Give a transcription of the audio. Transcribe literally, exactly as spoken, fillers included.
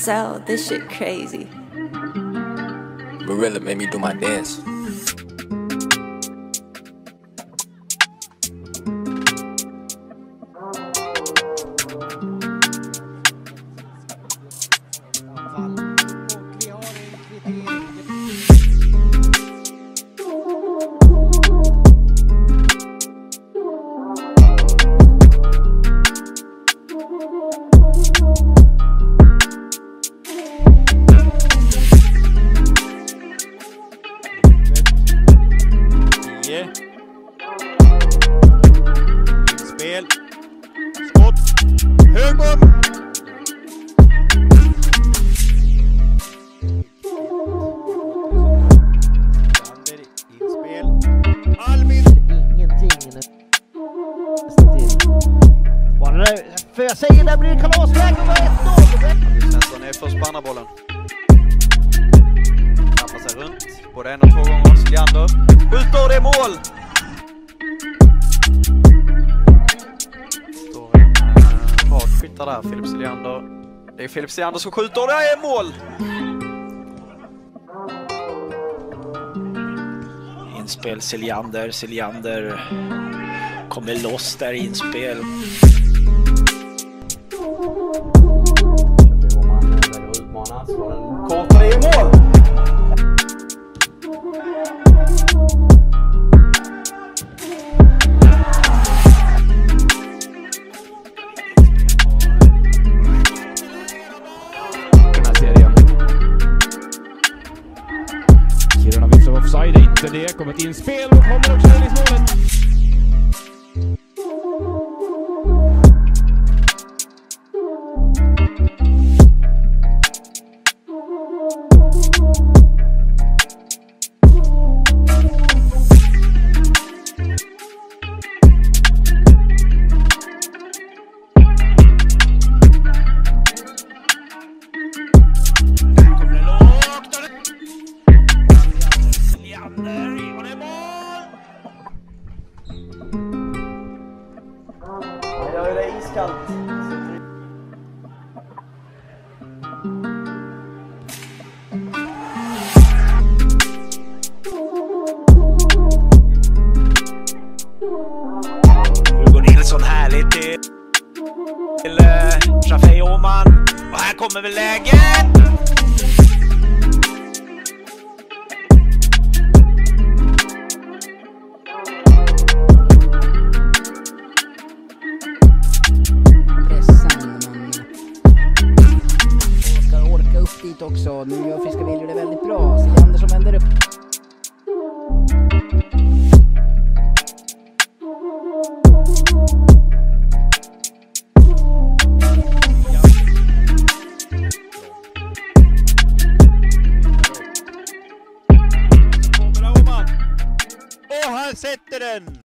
So this shit crazy. Marilla made me do my dance. Spel. Skott. Högbom. Inspel. Albin. Ingenting. Nästan till. Bara för jag säger där blir det kalasläge med ett noll. Svensson är först på andra bollen. Tappar sig runt. Både en och två gånger. Siljander. Skjuter, det är mål. Står en rad skyttar där. Filip Siljander. Det är Filip Siljander som skjuter och det är mål. Inspel Siljander. Siljander kommer loss där i inspel. Åman väljer att utmana. Så den kort och det är mål. Kiruna vips av offside, inte det. Kommer ett inspel och kommer också räddningsmålet. Han gör det iskallt. Hugo Nilsson härligt till, till uh, Shafei Åman. Och här kommer väl läget. Upp dit också. Nu gör Fiskavillor det väldigt bra. Siljander som vänder upp. Och han sätter den!